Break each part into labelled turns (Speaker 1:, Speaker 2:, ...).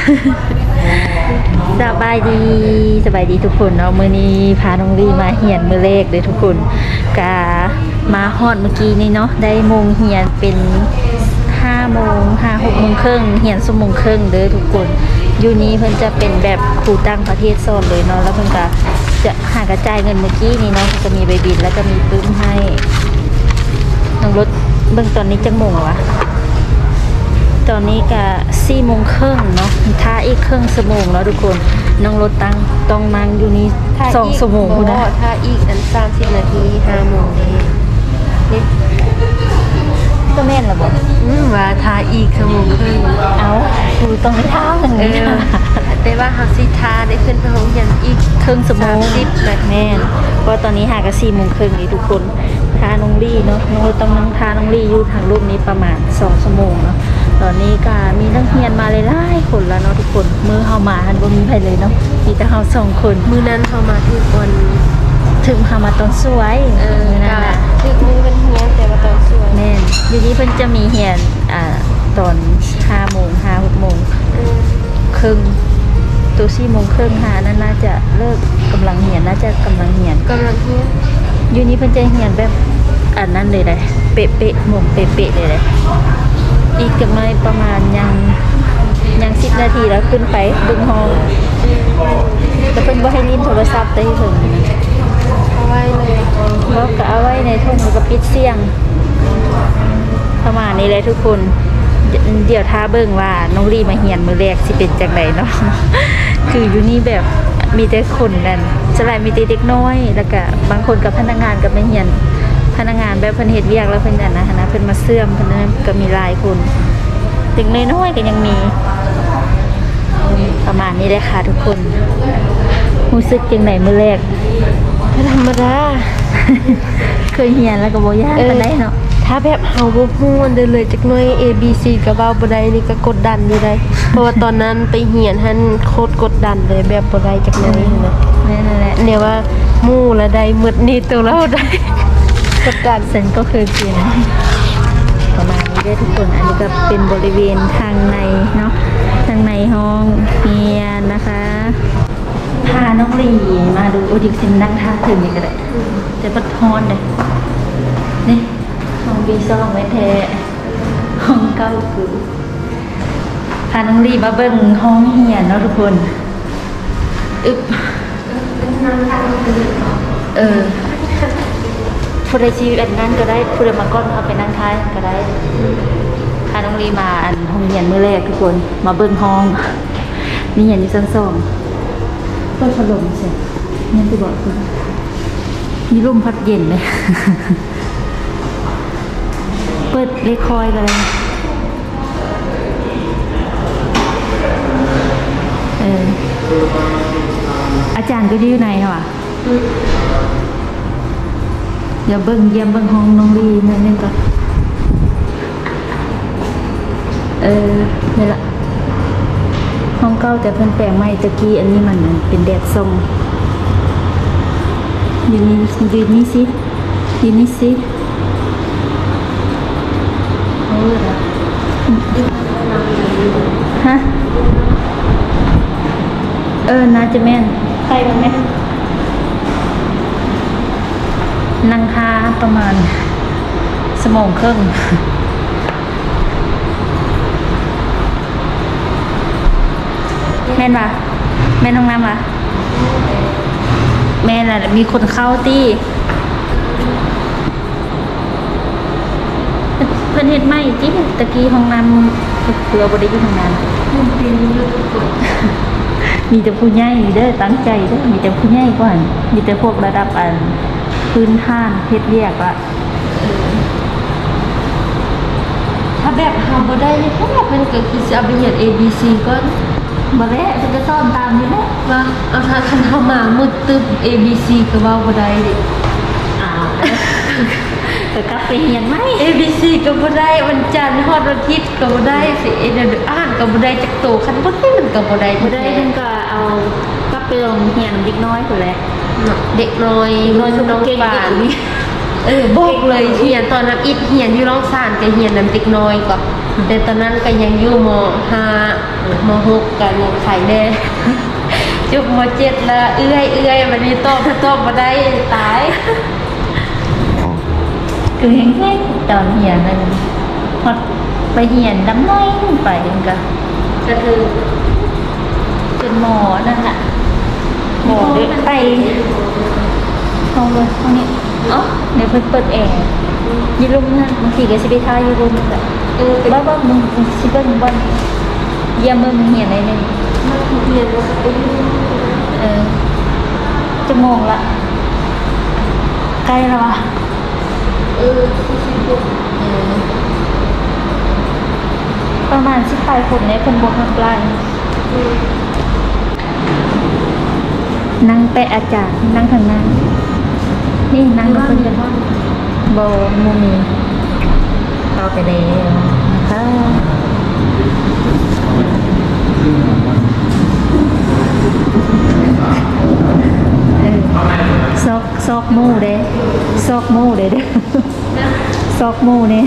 Speaker 1: สบายดีสบายดีทุกคนเนาะมื้อนี้พาน้องลี่มาเฮียนมื้อแรกเลยทุกคนกะมาฮอดเมื่อกี้นี่เนาะได้โมงเฮียนเป็น5 โมง6 โมงครึ่งเฮียน2 โมงครึ่งเด้อทุกคนอยู่นี้เพิ่นจะเป็นแบบครูต่างประเทศสอนเลยเนาะแล้วเพิ่นก็จะหากระจายเงินเมื่อกี้นี่เนาะจะมีใบบินแล้วก็มีปึ้มให้น้องรถเบิ่งตอนนี้จังโมงวะตอนนี้ก็4 โมงครึ่งเนาะท่าอีกครึ่งชั่วโมงแล้วทุกคนน้องรถต้องนั่งอยู่นี่2 ชั่วโมงคุณนะ
Speaker 2: ท่าอีกอัน30 นาที5 โมงนี่
Speaker 1: ก็แม่นละบ่
Speaker 2: ว่าท่าอีกชั่วโมงครึ่ง
Speaker 1: เอาคือต้องไม่ท่ามันนี่
Speaker 2: แต่ว่าเฮาสิท่าได้ขึ้นไปห้องเรียนอีก
Speaker 1: ครึ่งชั่วโมงแม่นเพราะตอนนี้หาก็4 โมงครึ่งนี่ทุกคนท่าน้องลี่เนาะน้องต้องนั่งท่าน้องลี่อยู่ทางรูปนี้ประมาณ2 ชั่วโมงเนาะตอนนี้ก็มีนักเรียนมาหลายๆคนแล้วเนาะทุกคนมื้อเฮามาหันบ่มีใครเลยเนาะมีแต่เฮา2 คน
Speaker 2: มื้อนั้นเฮามาที่วัน
Speaker 1: ถึงเฮามาตอนสวย
Speaker 2: นั่นแหละถึงมื้อเป็นเฮียนแต่ว่าตอนสวย
Speaker 1: แม่นอยู่นี้เพิ่นจะมีเรียนตอน5 โมง6 โมงครึ่งตัว4 โมงครึ่งนั่นน่าจะเลิกกำลังเรียนอยู่นี้เพิ่นจะเรียนแบบอันนั้นเลยได้เป๊ะๆโมงเป๊ะๆเลยอีกจักหน่อยประมาณยัง10 นาทีแล้วขึ้นไปดึงห้องแต่เพิ่นบ่ให้ลิ้นโทรศัพท์ได้ถึง
Speaker 2: เอาไว้เลย
Speaker 1: แล้วก็เอาไว้ในทุ่งแล้วก็ปิดเสียงประมาณนี้เลยทุกคนเดี๋ยวท้าเบิ่งว่าน้องลี่มาเฮียนมื้อแรกสิเป็นจังไดเนาะคืออยู่นี่แบบมีแต่คนนั่นสลายมีแต่เด็กน้อยแล้วก็บางคนกับพนักงานกับมาเฮียนพนักงานแบบเพิ่นเฮ็ดเวียกแล้วเพิ่นนั่นนะเพิ่นมาเสื่อมเพิ่นนั้นก็มีหลายคนเด็กน้อยๆก็ยังมีประมาณนี้เลยค่ะทุกคนรู้สึกจังไดมื้อแรก
Speaker 2: ธรรมดา
Speaker 1: เคยเฮียนแล้วก็บ่ยากปานใดเนาะ
Speaker 2: ถ้าแบบเฮาบ่ฮู้ได้เลยจักหน่อย ABC ก็เว้าบ่ได้นี่ก็กดดันอยู่ได้เพราะว่าตอนนั้นไปเฮียนหันโคตรกดดันเลยแบบบ่ได้จักหน่อยนะ
Speaker 1: นั่นแหละ
Speaker 2: เนี่ยว่าหมู่ละได้หมดนี่ตัวเราได้
Speaker 1: กดดันฉันก็เคยเป็นประมาณนี้ได้ทุกคนอันนี้ก็เป็นบริเวณทางในเนาะทางในห้องเรียนนะคะพาน้องลีมาดูดิฉันนั่งท่าถึงนี่ก็ได้แต่ปัดฮอนเลยนี่ห้องบีซองไว้แท้ห้องเก้าคือพาน้องลีมาเบิ่งห้องเรียนเนาะทุกคนผู้ใดชีวิตอันนั้นก็ได้ผู้ใดมาก้อนเอาไปนั่งท้ายก็ได้พาน้องลีมาอันห้องเรียนมื้อแรกทุกคนมาเบิ่งห้องนี่เรียนอยู่ชั้น2เปิดพัดลมใช่นี่คือบอกคุณมีลมพัดเย็นเลยเปิดเลคคอยกันเลยอาจารย์ก็อยู่ในเหรอเดี๋ยวเยี่ยมเบิ่งห้องน้องลีนิดนึงก่อนนี่ละห้องเก่าแต่เพิ่นแปลงใหม่ตะกี้อันนี้มันเป็นแดดส่องยืนนี่สิฮะน่าจะแม่นใครบ้างไหมนั่งค้าประมาณ1 โมงครึ่งแม่นปะแม่นห้องน้ำปะแม่นแหละมีคนเข้าตีเพื่อนเฮ็ดไม่จิ๊บตะกี้ห้องน้ำเผื่อบริยุทธ์ห้องน้ำมีแต่ผู้ใหญ่เด้อตั้งใจเด้อมีแต่ผู้ใหญ่ก่อนมีแต่พวกระดับพื้นฐานเฮ็ดเวียกอะ
Speaker 2: ถ้าแบบเฮาบ่ได้นี่พวกเพิ่นก็คือสิเอาไปเรียน ABC ก่อน
Speaker 1: บ่ได้เพิ่นจะสอนตามนี่แหละ
Speaker 2: ว่าเอาถ้าคันเฮามามืดตึบ ABC ก็เว้าบ่ได้ดิ
Speaker 1: ก็กลับไปเรียนไหม
Speaker 2: ABC ก็บ่ได้วันจันทร์ฮอดวันอาทิตย์ก็บ่ได้สิอ่านก็บ่ได้จักโตคันบ่ได้มันก็บ่ได้
Speaker 1: เพิ่นก็เอากลับไปโรงเรียนเด็กน้อยพุ่นแหละ
Speaker 2: เด็กน้อยน้องป่านบอกเลยเฮียนตอนนั้นอิดเฮียนอยู่ร้องซ่านจะเฮียนนำเด็กน้อยกว่าแต่ตอนนั้นก็ยังอยู่ม .6 กันยังไข่แน่จุบม .7 แล้วเอื้อยวันนี้ตอบมาได้ตาย
Speaker 1: คือแห้งๆตอนเหียนนั่นฮอดไปเหียนดำน้อยไปก็คือเป็นหมอนั่นแหละหมอเด็กไปห้องเลยห้องนี้อ๋อเดี๋ยวเพิ่นเปิดแอร์ยี่ลุ่มนะบางทีก็สิไปท่ายี่ลุ่มนั่นแหละบ้ามึงสิเบิ่งบ่อนเยี่ยมมึงเหียนอะไรนึง
Speaker 2: มันเรียนว่าจะอยู่
Speaker 1: จะโมงละใกล้แล้ววะประมาณ18 คนเนี่ยคนบวกข้างใกล้นั่งไปอาจารย์นั่งข้างหน้านี่นั่งกับคนเดียวโบมูมีเข้าไปเลยนะคะซอกหมูเด้ซอกหมูเด้เด้อซอกหมูเนี่ย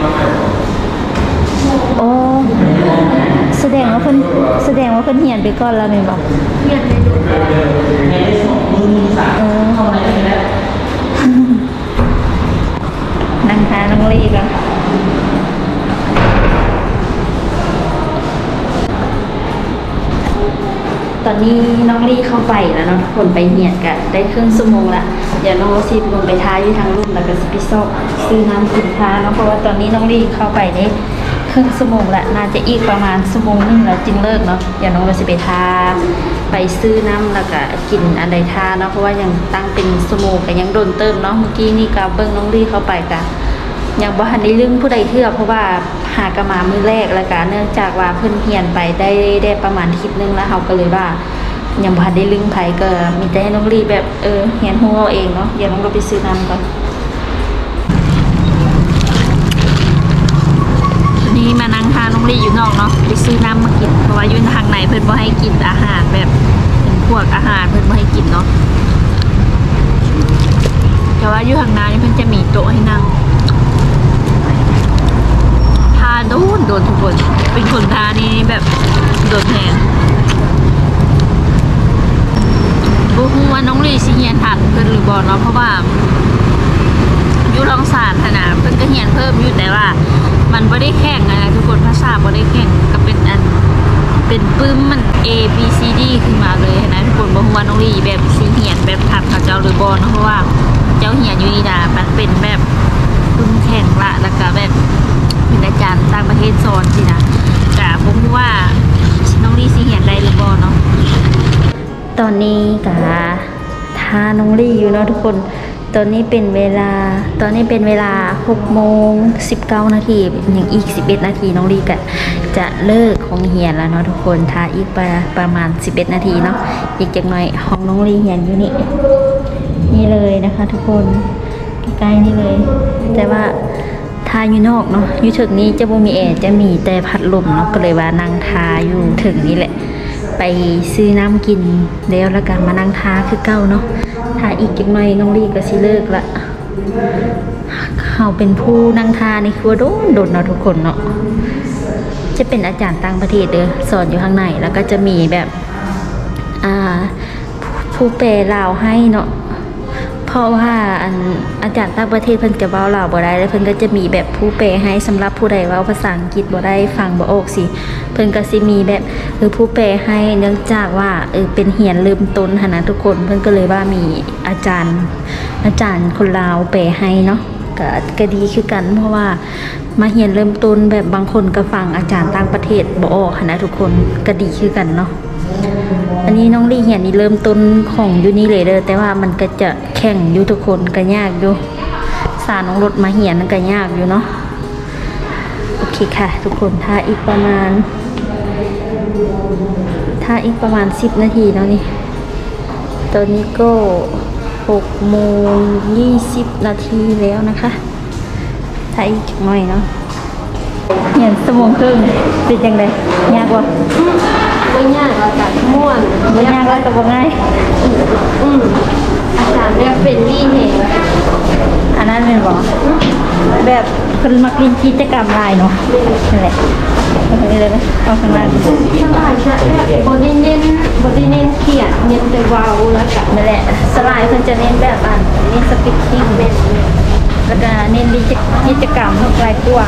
Speaker 1: โอ้แสดงว่าเพิ่นเหียนไปก่อนแล้วแม่นบ่
Speaker 2: เรียนได้ดู
Speaker 1: นั่งทานั่งรีกันตอนนี้น้องลี่เข้าไปแล้วเนาะทุกคนไปเหียนกันได้ครึ่งชั่วโมงละเดี๋ยวน้องโรซี่ลงไปท้ายอยู่ทางรุ่มแล้วก็สิไปซอกซื้อน้ำกินท้าเนาะเพราะว่าตอนนี้น้องลี่เข้าไปได้ครึ่งชั่วโมงละน่าจะอีกประมาณชั่วโมงนึงแล้วจึงเลิกเนาะเดี๋ยวน้องโรซี่ไปท้าไปซื้อน้ำแล้วก็กินอะไรท้าเนาะเพราะว่ายังตั้งเป็นชั่วโมงก็ยังโดนเติมเนาะเมื่อกี้นี่ก็เบิ้งน้องลี่เข้าไปกันยังบ่ทันได้ลืมผู้ใดเทื่อเพราะว่าหากะมามื้อแรกแล้วก็เนื่องจากว่าเพิ่นเฮียนไปได้ประมาณอาทิตย์นึงแล้วเฮาก็เลยว่ายังบ่ทันได้ลืมไผก็มีแต่ให้น้องลีแบบเฮียนฮู้เอาเองเนาะเดี๋ยวน้องเราไปซื้อน้ำก่อนนี่มานั่งทานน้องลีอยู่นอกเนาะไปซื้อน้ำมากินเพราะว่าอยู่ทางไหนเพิ่นบ่ให้กินอาหารแบบเป็นพวกอาหารเพิ่นบ่ให้กินเนาะแต่ว่าอยู่ทางหน้านี่เพิ่นจะมีโต๊ะให้นั่งโดนทุกคนเป็นคนทานี่แบบโดนแทนบูฮูว่าน้องลีสิเฮียนทันเพิ่นหรือบอเนาะเพราะว่าอยู่รองศาสตร์นะเพิ่นก็เฮียนเพิ่มอยู่แต่ว่ามันบ่ได้แข่งนะทุกคนภาษาบ่ได้แข่งก็เป็นเป็นปึ้มมัน A B C D ขึ้นมาเลยนะทุกคนบูฮูว่าน้องลีแบบสิเฮียนแบบทันเขาเจ้าหรือบอเนาะเพราะว่าเจ้าเฮียนอยู่นี่นะมันเป็นแบบปึ้มแข่งละแล้วก็แบบเป็นอาจารย์ต่างประเทศสอนสินะแต่ผมว่าน้องลี่สิเห็นได้หรือบ่เนาะตอนนี้กะทาน้องลี่อยู่เนาะทุกคนตอนนี้เป็นเวลา6:19 นาทีอย่างอีก11 นาทีน้องลี่ก็จะเลิกของเฮียนแล้วเนาะทุกคนทาอีกประมาณ11 นาทีเนาะอีกจักหน่อยห้องน้องลี่เฮียนอยู่นี่เลยนะคะ ทุกคนใกล้ๆนี่เลยแต่ว่าทาอยู่นอกเนาะอยู่ถึงนี้จะบ่มีแอร์จะมีแต่พัดลมเนาะก็เลยว่านั่งทาอยู่ถึงนี่แหละไปซื้อน้ำกินแล้วกันมานั่งทาคือเก่าเนาะทาอีกจักหน่อยน้องลี่ก็สิเลิกละเขาเป็นผู้นั่งทานี่คือว่าโดนเนาะทุกคนเนาะจะเป็นอาจารย์ต่างประเทศเด้อสอนอยู่ข้างในแล้วก็จะมีแบบผู้แปลลาวให้เนาะเพราะว่าอาจารย์ต่างประเทศเพิ่นจะเว้าลาวบ่ได้แล้วเพิ่นก็จะมีแบบผู้แปลให้สำหรับผู้ใดเว้าภาษาอังกฤษบ่ได้ฟังบ่ออกสิเพิ่นก็สิมีแบบผู้แปลให้เนื่องจากว่าเป็นเรียนเริ่มต้นหั่นนะทุกคนเพิ่นก็เลยว่ามีอาจารย์คนลาวแปลให้เนาะก็ดีคือกันเพราะว่ามาเรียนเริ่มต้นแบบบางคนก็ฟังอาจารย์ต่างประเทศบ่ออกหั่นนะทุกคนก็ดีคือกันเนาะอันนี้น้องลี่เหียนนี่เริ่มต้นของอยู่นี่เลยเด้อแต่ว่ามันก็จะแข่งอยู่ทุกคนก็ยากอยู่สาน้องรถมาเหียนก็ยากอยู่เนาะโอเคค่ะทุกคนถ้าอีกประมาณ10 นาทีแล้วนี่ตอนนี้ก็6:20 นาทีแล้วนะคะถ้าอีกหน่อยเนาะเหียน1 ชั่วโมงครึ่งเป็นจังได๋ยากบ่
Speaker 2: ไม่ยากอาจารย์ม่วน
Speaker 1: บ่ยากแล้วก็บ่ง่าย
Speaker 2: อาจารย์แบบเป็นวี่เหตุ
Speaker 1: อันนั้นเป็นบอกแบบคนมักลินกิจกรรมลายเนาะนั่นแหละเอาตรงนี้เลยไหมเอาข้างล่าง
Speaker 2: สลายจะบอดี้เน้นเขียนเน้นแต่วาวแล้วก็
Speaker 1: นั่นแหละสลายเพิ่นจะเน้นแบบอันเน้นสปิกกิ้งแล้วก็เน้นกิจกรรมลายกว้าง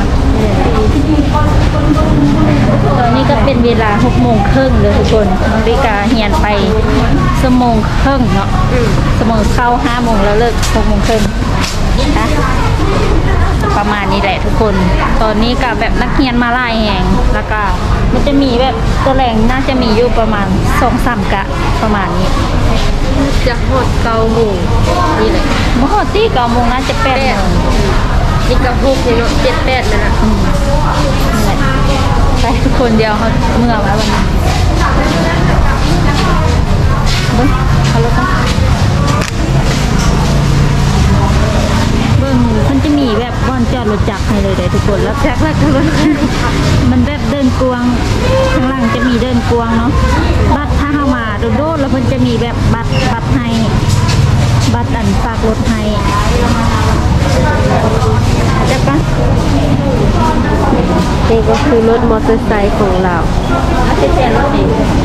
Speaker 1: ตอนนี้ก็เป็นเวลา6 โมงครึ่งเลยทุกคนน้องลิกาเฮียนไปชั่วโมงครึ่งเนาะชั่วโมงเข้า5 โมงแล้วเลิก6 โมงครึ่งนะประมาณนี้แหละทุกคนตอนนี้ก็แบบนักเรียนมาไล่แหงแล้วก็มันจะมีแบบตัวแรงน่าจะมีอยู่ประมาณ2-3 กะประมาณนี้
Speaker 2: จะหดเกาหมูนี่เลย
Speaker 1: มหอดที่9 โมงน่าจะ8 โมง
Speaker 2: นี่ก็6นี่เนาะ7-8นั่นน่ะ
Speaker 1: นี่แหละไปทุกคนเดียวเขาเมื่อมาวันนี้เบิ้งเขาลดนะเบิ้งมันจะมีแบบบอนจอดรถจักรให้เลยเด้อทุกคนแล้วจักรแล้วก็รถมันแบบเดินกวางข้างล่างจะมีเดินกวางเนาะบัตรถ้าเข้ามาโดดๆแล้วมันจะมีแบบบัตรให้บัตรอันฝากรถให้เจ็บปะ
Speaker 2: นี่ก็คือรถมอเตอร์ไซค์ของเรา
Speaker 1: เจ็บรถดิ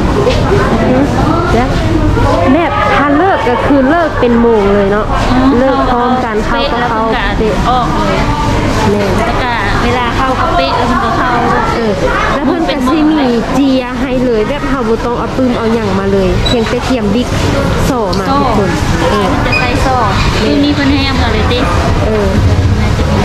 Speaker 2: แล้วแบบถ้าเลิกก็คือเลิกเป็นโมงเลยเนาะเลิกพร้อมกันเข้าก็เข้า
Speaker 1: เตะออกเลย
Speaker 2: แม่
Speaker 1: แล้วก็เวลาเข้าก็เป๊ะแล้วมันก็เข้า
Speaker 2: แล้วเพิ่นก็สิมีเจียให้เลยแบบเฮาบ่ต้องเอาปืนเอาหยังมาเลยเพียงแต่เทียมบิ๊กโซ่มา
Speaker 1: โซ่
Speaker 2: ทุกคน
Speaker 1: มันจะใส่โซ่คือมีคนให้เอามาเลยติ
Speaker 2: เออ
Speaker 1: น่าจะมี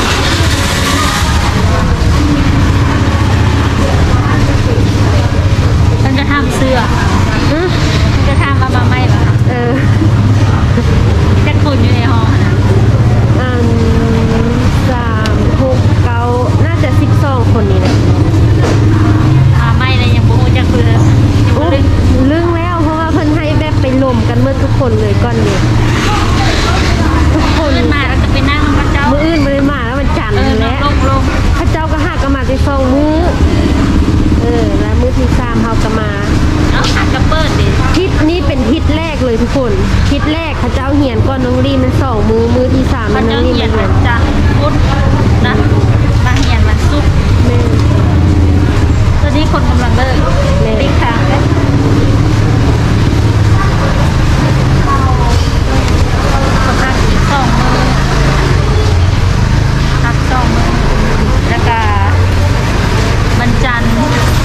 Speaker 1: มันจะทำเสื้อ
Speaker 2: ฮะ
Speaker 1: มันจะทำมาไม่หรอ
Speaker 2: เออ
Speaker 1: จะคนอยู่ในห้องนะ
Speaker 2: อัน3 6 9น่าจะ12คนนี้แหละ
Speaker 1: มาไม่เลยยังบ่ฮู้จักคือยังบ่ลึก
Speaker 2: ลึงแล้วเพราะว่าเพิ่นให้แบบไปลมกันเมื่อทุกคนเลยก่อนนี้ทุกคน
Speaker 1: ขึ้นมาแล้วก็ไปนั่งกับเจ้า
Speaker 2: มื้ออื่นบ่ได้มาแล้วมันจันทร์
Speaker 1: ล
Speaker 2: แล้
Speaker 1: ง
Speaker 2: ว
Speaker 1: ลง
Speaker 2: พระเจ้าก็หาก็มาได้2 มื้อแล้วมื้อที่3เฮาก็มา
Speaker 1: เอาหักกระเปิดดิ
Speaker 2: ทิศนี้เป็นทิศแรกเลยทุกคนทิศแรกพระเจ้าเหียนก่อนน้องลีมัน2 มื้อที่3
Speaker 1: มั
Speaker 2: มัน นน้
Speaker 1: จะ
Speaker 2: องลี
Speaker 1: เหีย
Speaker 2: มัน น
Speaker 1: วันจันทร์พุธนะมาเหียนวันศุกร์
Speaker 2: แม่
Speaker 1: ตอนนี้คนกำลังเลิกติ๊กทางเลยพักอีก2 มื้อพัก2 มื้อแล้วก็วันจันทร์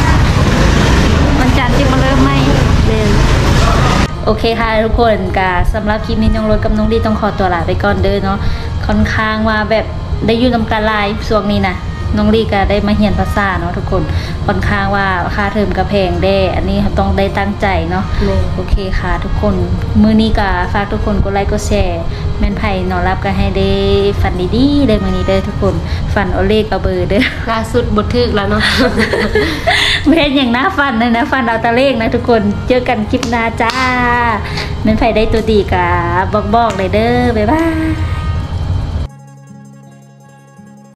Speaker 1: ที่มาเริ่มไหม
Speaker 2: แม่
Speaker 1: โอเคค่ะทุกคนกาสำหรับคลิปนี้น้องรถกับน้องดีต้องขอตัวลาไปก่อนเด้อเนาะค่อนข้างว่าแบบได้อยู่นำการไลฟ์ช่วงนี้นะน้องดีก็ได้มาเรียนภาษาเนาะทุกคนค่อนข้างว่าค่าเทอมก็แพงได้อันนี้ต้องได้ตั้งใจเนาะ
Speaker 2: แม่
Speaker 1: โอเคค่ะทุกคนมื้อนี้ก็ฝากทุกคนกดไลค์กดแชร์แม่นไผ่นอนรับก็ให้ได้ฝันดีๆเลยมื้อนี้เด้อทุกคนฝันเอาเลขเอาเบอร์เด้อ
Speaker 2: ล่าสุดบ่ถึกแล้วเนาะ
Speaker 1: เพจอย่างน่าฟันเลยนะฟันเอาตะเลขนะทุกคนเจอกันคลิปหน้าจ้าแม่นไผ่ได้ตัวดีกะบอกเลยเด้อบ๊ายบาย